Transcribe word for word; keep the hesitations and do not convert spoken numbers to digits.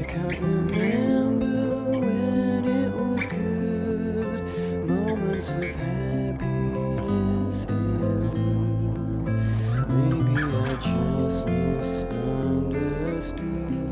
I can't remember when it was good. Moments of happiness elude. Maybe I just misunderstood.